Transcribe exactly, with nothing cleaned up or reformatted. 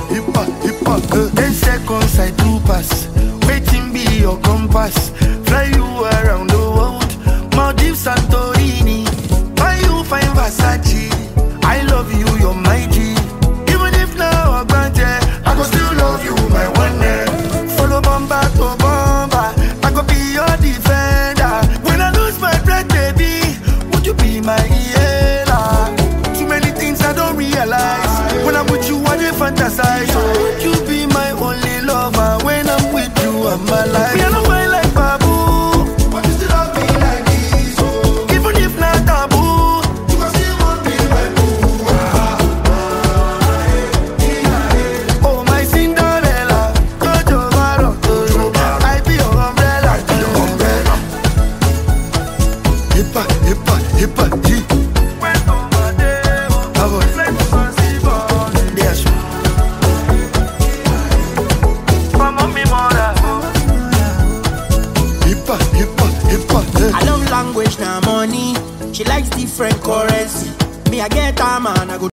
hippa, hippa. Uh. Ten seconds I do pass. Waiting be your compass. Fly you around the world. Maldives, Santorini. Why you find Versace? I love you, you're my G. Even if now I'm granted, I go still love you, my one name. Follow bomba to bomba. I go be your defender. When I lose my breath, baby, would you be my healer? Too many things I don't realize. When I'm with you, I dey fantasize. So would you be my only lover? When I'm with you, I'm alive. Me, I don't mind like Babu, but you still love me like this. Oh. Even if not taboo, you can still want me my boo. Oh my Cinderella, Jojo Maro, Jojo, I be your umbrella, I be your umbrella. Hippa, hippa, hippa, G. I love language, now money. She likes different currency. Me, I get her man, I go.